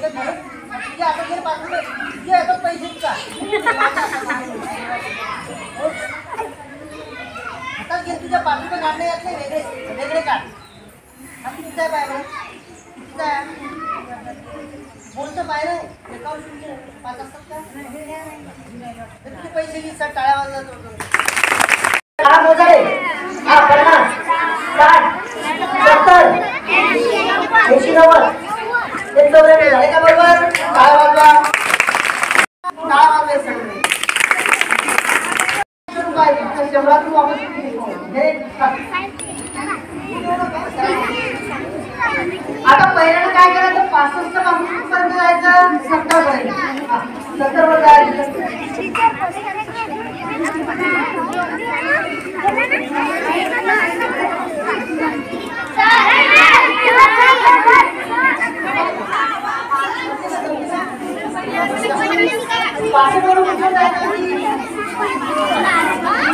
तुझ्या आता पासून तुझ्या आता पैसे का आता घे तुझ्या पासून काढणे येत नाही वेगळे वेगळे काढ हा किती आहे बाय किती आहे बोलतं बाहेर आहे अकाउंट 5 असतात का तुझे पैसे घे सर टाळ्या वाजला तो हा मोजाडे हा 50 60 70 80 90 एक दोघे झाले का बरोबर टाळ्या वाजवा टाळ्या वाजले सगळे काय शंभरातून वापस आता पहिल्यांदा काय करायचं 65 पासून पर्यंत जायचं 70 पर्यंत 70 वर जायचं पाचशे वर जायचं